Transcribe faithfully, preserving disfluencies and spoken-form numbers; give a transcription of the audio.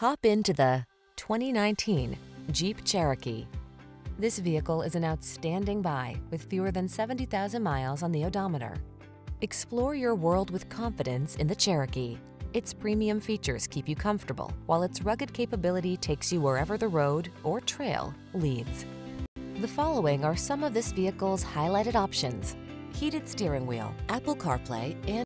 Hop into the twenty nineteen Jeep Cherokee. This vehicle is an outstanding buy with fewer than seventy thousand miles on the odometer. Explore your world with confidence in the Cherokee. Its premium features keep you comfortable, while its rugged capability takes you wherever the road or trail leads. The following are some of this vehicle's highlighted options: heated steering wheel, Apple CarPlay, and